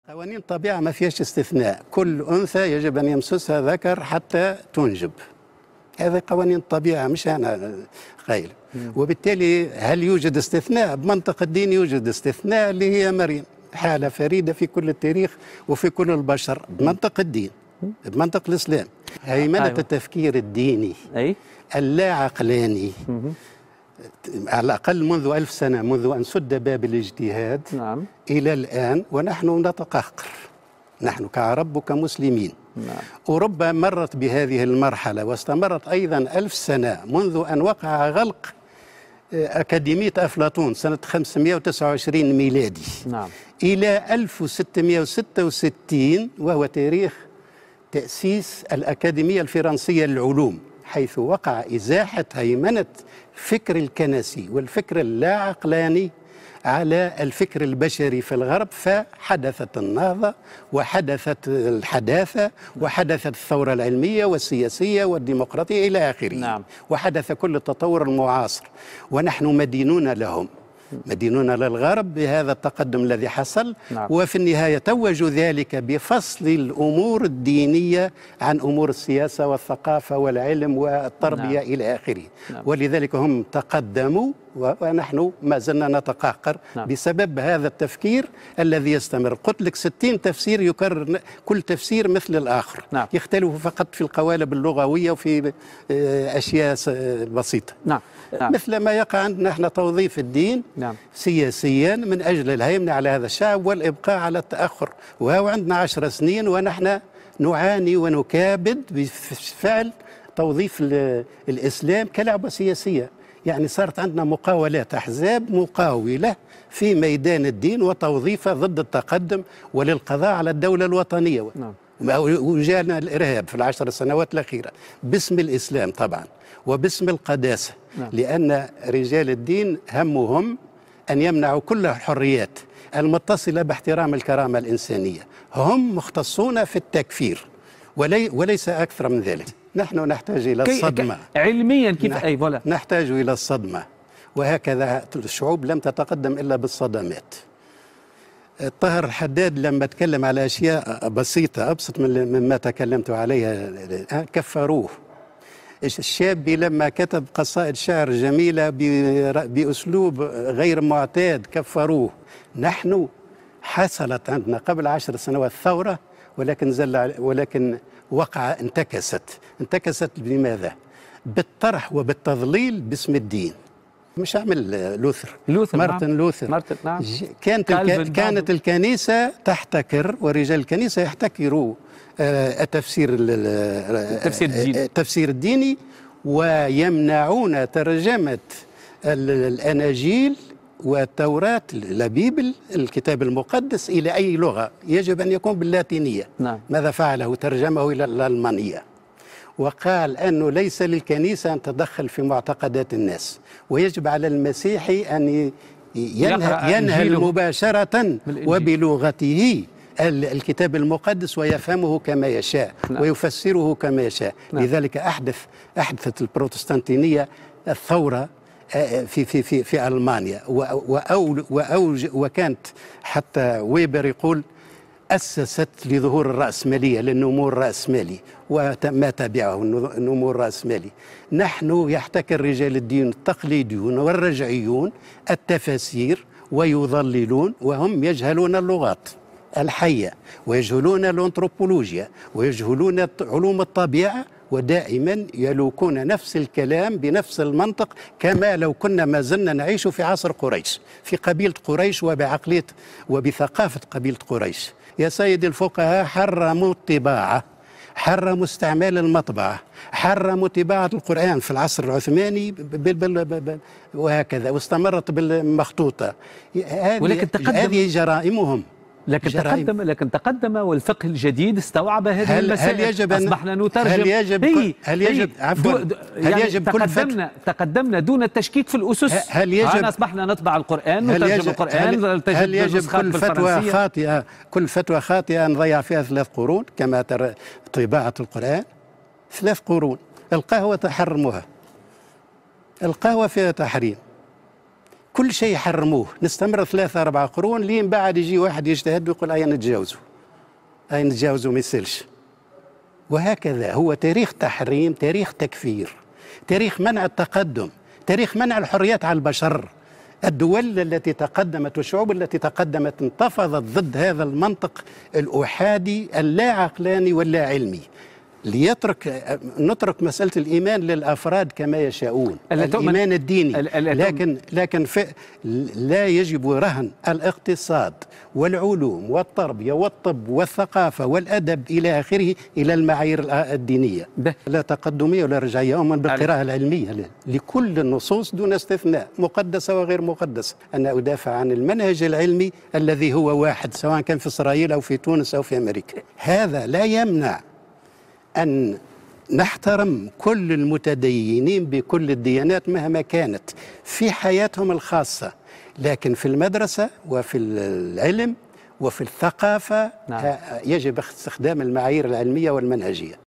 قوانين الطبيعة ما فيهاش استثناء، كل أنثى يجب أن يمسسها ذكر حتى تنجب. هذا قوانين الطبيعة مش أنا قايل. وبالتالي هل يوجد استثناء؟ بمنطق الدين يوجد استثناء اللي هي مريم، حالة فريدة في كل التاريخ وفي كل البشر بمنطق الدين، بمنطق الإسلام. هيمنة التفكير الديني اللا عقلاني على الأقل منذ 1000 سنة، منذ أن سد باب الاجتهاد إلى الآن ونحن نتقهقر، نحن كعرب وكمسلمين. أوروبا مرت بهذه المرحلة واستمرت أيضا 1000 سنة منذ أن وقع غلق أكاديمية أفلاطون سنة 529 ميلادي إلى 1666 وهو تاريخ تأسيس الأكاديمية الفرنسية للعلوم، حيث وقع إزاحة هيمنة الفكر الكنسي والفكر اللا عقلاني على الفكر البشري في الغرب، فحدثت النهضة وحدثت الحداثة وحدثت الثورة العلمية والسياسية والديمقراطية إلى آخره. وحدث كل التطور المعاصر ونحن مدينون لهم، مدينون للغرب بهذا التقدم الذي حصل. وفي النهاية توج ذلك بفصل الأمور الدينية عن أمور السياسة والثقافة والعلم والتربية إلى آخره. ولذلك هم تقدموا ونحن ما زلنا نتقهقر بسبب هذا التفكير الذي يستمر. قلت لك 60 تفسير يكرر كل تفسير مثل الآخر، يختلف فقط في القوالب اللغوية وفي أشياء بسيطة. مثل ما يقع عندنا احنا توظيف الدين سياسيا من أجل الهيمنة على هذا الشعب والإبقاء على التأخر. وهو عندنا 10 سنين ونحن نعاني ونكابد بفعل توظيف الإسلام كلعبة سياسية. يعني صارت عندنا مقاولات، أحزاب مقاولة في ميدان الدين وتوظيفه ضد التقدم وللقضاء على الدولة الوطنية. وجاءنا الإرهاب في ال10 سنوات الأخيرة باسم الإسلام طبعا وباسم القداسة، لأن رجال الدين همهم أن يمنعوا كل الحريات المتصلة باحترام الكرامة الإنسانية. هم مختصون في التكفير وليس أكثر من ذلك. نحن نحتاج إلى الصدمة علميا كيف نحتاج إلى الصدمة، وهكذا الشعوب لم تتقدم إلا بالصدمات. طاهر الحداد لما تكلم على أشياء بسيطة أبسط مما تكلمت عليها كفروه. الشابي لما كتب قصائد شعر جميلة بأسلوب غير معتاد كفروه. نحن حصلت عندنا قبل 10 سنوات ثورة ولكن انتكست بماذا؟ بالطرح وبالتضليل باسم الدين. مش عمل لوثر مارتن لوثر. كانت الكنيسة تحتكر ورجال الكنيسة يحتكروا التفسير الديني ويمنعون ترجمة الأناجيل والتوراة البيبل الكتاب المقدس إلى أي لغة، يجب أن يكون باللاتينية. ماذا فعله؟ ترجمه إلى الألمانية، وقال أنه ليس للكنيسة أن تدخل في معتقدات الناس، ويجب على المسيحي أن ينهل مباشرة وبلغته الكتاب المقدس ويفهمه كما يشاء ويفسره كما يشاء. لذلك أحدثت البروتستانتينية الثورة في ألمانيا، وكانت حتى ويبر يقول أسست لظهور الرأسمالية للنمو الرأسمالي وما تبعه النمو الرأسمالي. نحن يحتكر رجال الدين التقليديون والرجعيون التفاسير ويضللون، وهم يجهلون اللغات الحية ويجهلون الأنثروبولوجيا ويجهلون علوم الطبيعة، ودائما يلوكون نفس الكلام بنفس المنطق كما لو كنا ما زلنا نعيش في عصر قريش، في قبيلة قريش وبعقلية وبثقافة قبيلة قريش. يا سيدي الفقهاء حرموا الطباعة، حرموا استعمال المطبعة، حرموا طباعة القرآن في العصر العثماني وهكذا، واستمرت بالمخطوطة. هذه جرائمهم. لكن تقدم والفقه الجديد استوعب هذه المسائل. أصبحنا نترجم. هل يجب تقدمنا دون التشكيك في الأسس. هل يجب أصبحنا نطبع القرآن نترجم القرآن. هل يجب كل فتوى خاطئة نضيع فيها 3 قرون كما ترى طباعة القرآن؟ 3 قرون. القهوة تحرمها، القهوة فيها تحريم، كل شيء يحرموه، نستمر 3-4 قرون لين بعد يجي واحد يجتهد ويقول أي نتجاوزوا، أي نتجاوزوا ما يصيرش. وهكذا هو تاريخ تحريم، تاريخ تكفير، تاريخ منع التقدم، تاريخ منع الحريات على البشر. الدول التي تقدمت والشعوب التي تقدمت انتفضت ضد هذا المنطق الأحادي اللا عقلاني واللا علمي. نترك مسألة الإيمان للأفراد كما يشاءون، الإيمان الديني، لكن لا يجب رهن الاقتصاد والعلوم والتربية والطب والثقافة والأدب إلى آخره إلى المعايير الدينية. لا تقدمية ولا رجعية، أؤمن بالقراءة العلمية لكل النصوص دون استثناء، مقدسة وغير مقدسة. أنا أدافع عن المنهج العلمي الذي هو واحد، سواء كان في إسرائيل أو في تونس أو في أمريكا. هذا لا يمنع أن نحترم كل المتدينين بكل الديانات مهما كانت في حياتهم الخاصة، لكن في المدرسة وفي العلم وفي الثقافة يجب استخدام المعايير العلمية والمنهجية.